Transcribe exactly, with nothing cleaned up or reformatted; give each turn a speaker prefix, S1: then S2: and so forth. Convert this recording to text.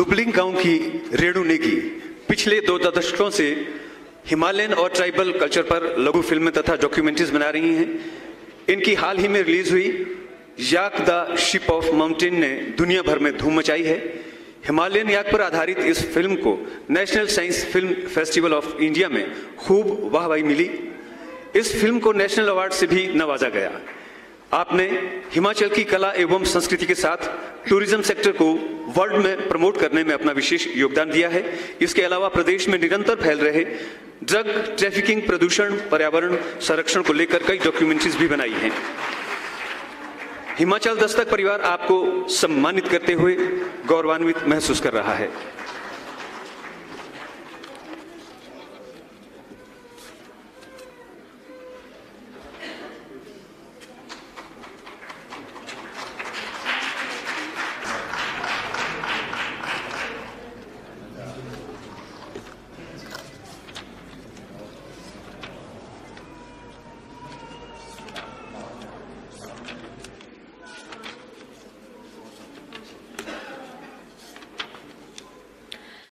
S1: लुबलिंग गांव की रेणु नेगी पिछले दो दशकों से हिमालयन और ट्राइबल कल्चर पर लघु फिल्में तथा डॉक्यूमेंट्रीज बना रही हैं। इनकी हाल ही में रिलीज हुई yak the ship of mountain ने दुनिया भर में धूम मचाई है। हिमालयन याक पर आधारित इस फिल्म को national science film festival of India में खूब वाहवाही मिली। इस फिल्म को नेशनल अवार्ड से भी नवाजा गया। आपने हिमाचल की कला एवं संस्कृति के साथ टूरिज्म सेक्टर को वर्ल्ड में प्रमोट करने में अपना विशेष योगदान दिया है। इसके अलावा प्रदेश में निरंतर फैल रहे ड्रग ट्रैफिकिंग, प्रदूषण, पर्यावरण संरक्षण को लेकर कई डॉक्यूमेंट्रीज भी बनाई हैं। हिमाचल दस्तक परिवार आपको सम्मानित करते हुए गौरवान्वित महसूस कर रहा है।